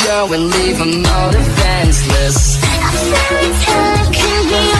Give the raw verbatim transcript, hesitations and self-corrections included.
show and leave them all defenseless. A fairy tale could be